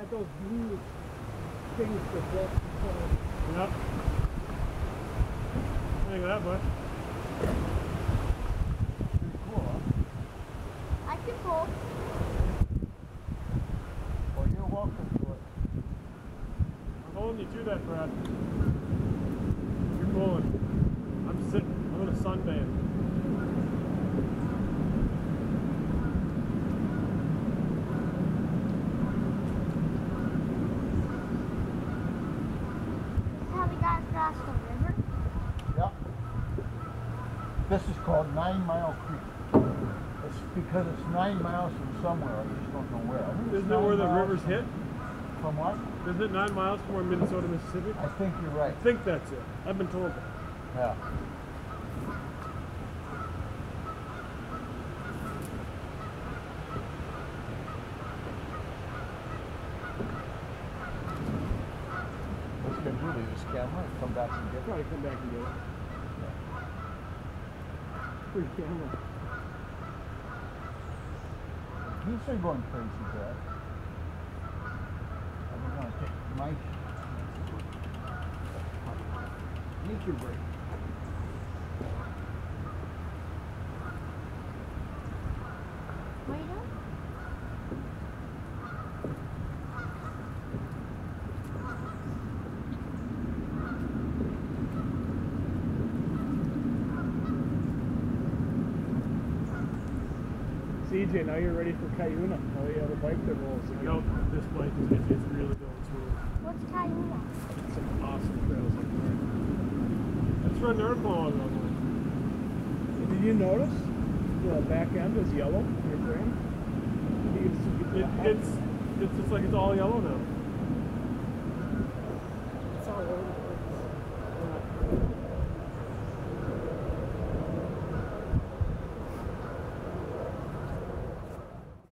had those blue things that walk. Yep. Look at that, bud. Pretty cool, huh? I can pull. Well, you're welcome to it. I'm holding you to that, Brad. You're pulling. I'm sitting. I'm gonna sunbathe. How we got across the river? Yep. This is called 9 Mile Creek. It's because it's 9 miles from somewhere. I just don't know where. I think it's Isn't that where 9 the miles rivers hit? From what? Isn't it 9 miles from where Minnesota, Mississippi? I think you're right. I think that's it. I've been told that. Yeah. What's he gonna do? Leave his camera and come back and get it? Probably come back and get it. Free camera. He's been going crazy, Brad. I'm gonna take Mike. Nature break. Wait up. CJ, now you're ready for Cuyuna. Now you have a bike that rolls I again. know this bike it's really going smooth. What's Cuyuna? Some awesome trails up there. Let's run the article on that one. Did you notice the back end is yellow in your frame? It's like it's all yellow now.